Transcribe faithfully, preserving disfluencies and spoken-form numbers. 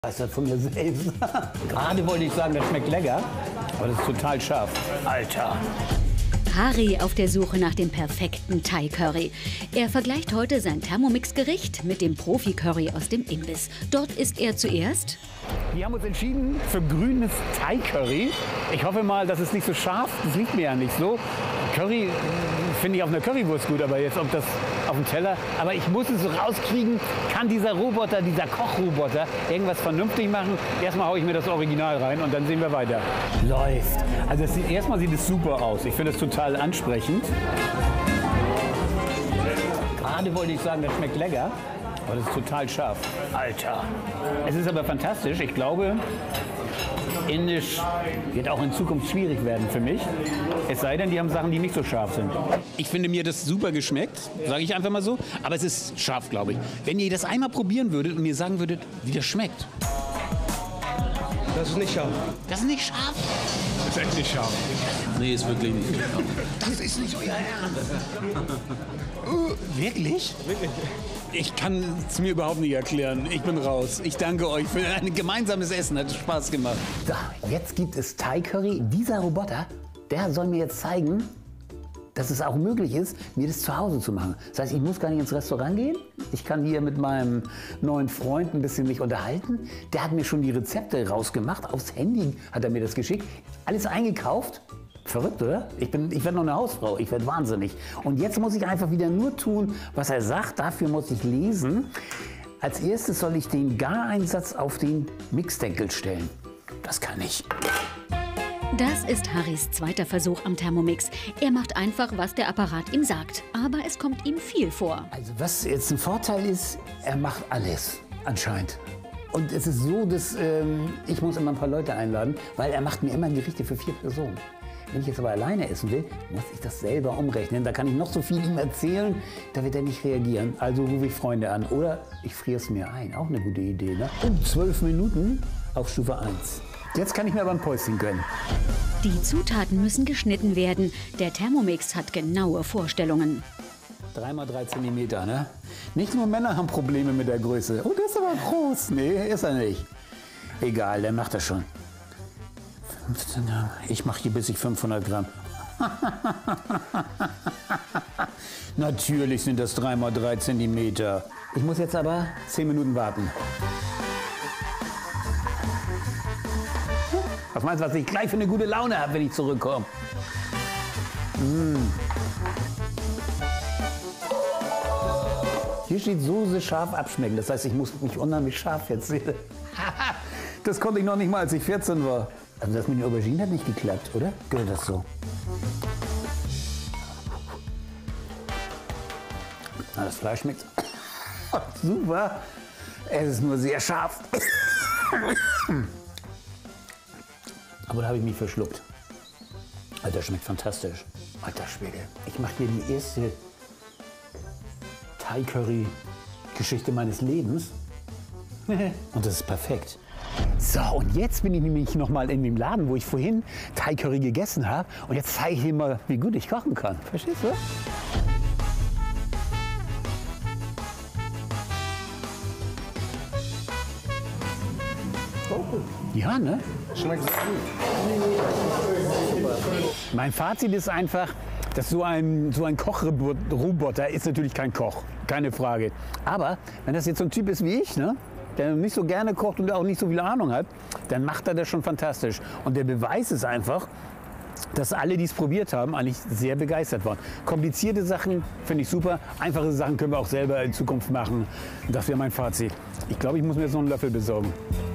Das ist von mir selbst. Gerade wollte ich sagen, das schmeckt lecker, aber das ist total scharf. Alter. Harry auf der Suche nach dem perfekten Thai-Curry. Er vergleicht heute sein Thermomix-Gericht mit dem Profi-Curry aus dem Imbiss. Dort isst er zuerst. Wir haben uns entschieden für grünes Thai-Curry. Ich hoffe mal, dass es nicht so scharf, das liegt mir ja nicht so. Curry finde ich auf einer Currywurst gut, aber jetzt ob das auf dem Teller. Aber ich muss es rauskriegen, kann dieser Roboter, dieser Kochroboter irgendwas vernünftig machen. Erstmal haue ich mir das Original rein und dann sehen wir weiter. Läuft. Also das sieht, erstmal sieht es super aus. Ich finde es total ansprechend. Gerade wollte ich sagen, das schmeckt lecker. Aber das ist total scharf. Alter. Es ist aber fantastisch. Ich glaube, Indisch wird auch in Zukunft schwierig werden für mich. Es sei denn, die haben Sachen, die nicht so scharf sind. Ich finde, mir das super geschmeckt, sage ich einfach mal so. Aber es ist scharf, glaube ich. Wenn ihr das einmal probieren würdet und mir sagen würdet, wie das schmeckt. Das ist nicht scharf. Das ist nicht scharf? Das ist echt nicht scharf. Nee, ist wirklich nicht scharf. Das ist nicht euer Ernst. Wirklich? Wirklich. Ich kann es mir überhaupt nicht erklären. Ich bin raus. Ich danke euch für ein gemeinsames Essen. Hat Spaß gemacht. So, jetzt gibt es Thai-Curry. Dieser Roboter, der soll mir jetzt zeigen, dass es auch möglich ist, mir das zu Hause zu machen. Das heißt, ich muss gar nicht ins Restaurant gehen. Ich kann hier mit meinem neuen Freund ein bisschen mich unterhalten. Der hat mir schon die Rezepte rausgemacht. Aufs Handy hat er mir das geschickt. Alles eingekauft. Verrückt, oder? Ich, bin, ich werde noch eine Hausfrau. Ich werde wahnsinnig. Und jetzt muss ich einfach wieder nur tun, was er sagt. Dafür muss ich lesen. Als erstes soll ich den Gareinsatz auf den Mixdeckel stellen. Das kann ich. Das ist Harrys zweiter Versuch am Thermomix. Er macht einfach, was der Apparat ihm sagt. Aber es kommt ihm viel vor. Also was jetzt ein Vorteil ist, er macht alles, anscheinend. Und es ist so, dass ähm, ich muss immer ein paar Leute einladen, weil er macht mir immer Gerichte für vier Personen. Wenn ich jetzt aber alleine essen will, muss ich das selber umrechnen. Da kann ich noch so viel ihm erzählen, da wird er nicht reagieren. Also rufe ich Freunde an oder ich friere es mir ein. Auch eine gute Idee, ne? Um zwölf Minuten auf Stufe eins. Jetzt kann ich mir aber ein Päuschen gönnen. Die Zutaten müssen geschnitten werden. Der Thermomix hat genaue Vorstellungen. drei mal drei Zentimeter, ne? Nicht nur Männer haben Probleme mit der Größe. Oh, der ist aber groß. Nee, ist er nicht. Egal, der macht das schon. fünfzehn Gramm. Ich mache hier bis ich fünfhundert Gramm. Natürlich sind das drei mal drei Zentimeter. Ich muss jetzt aber zehn Minuten warten. Was meinst du, was ich gleich für eine gute Laune habe, wenn ich zurückkomme? Mmh. Hier steht Soße scharf abschmecken. Das heißt, ich muss mich unheimlich scharf jetzt sehen. Das konnte ich noch nicht mal, als ich vierzehn war. Also das mit den Auberginen hat nicht geklappt, oder? Gehört das so? Na, das Fleisch schmeckt super. Es ist nur sehr scharf. Aber da habe ich mich verschluckt. Alter, schmeckt fantastisch. Alter Schwede. Ich mache hier die erste Thai-Curry-Geschichte meines Lebens. Und das ist perfekt. So, und jetzt bin ich nämlich noch mal in dem Laden, wo ich vorhin Thai-Curry gegessen habe. Und jetzt zeige ich dir mal, wie gut ich kochen kann. Verstehst du? Oh. Ja, ne? Schmeckt sehr gut. Mein Fazit ist einfach, dass so ein, so ein Kochroboter ist natürlich kein Koch, keine Frage. Aber wenn das jetzt so ein Typ ist wie ich, ne, der nicht so gerne kocht und auch nicht so viel Ahnung hat, dann macht er das schon fantastisch. Und der Beweis ist einfach, dass alle, die es probiert haben, eigentlich sehr begeistert waren. Komplizierte Sachen finde ich super, einfache Sachen können wir auch selber in Zukunft machen. Das wäre mein Fazit. Ich glaube, ich muss mir jetzt noch einen Löffel besorgen.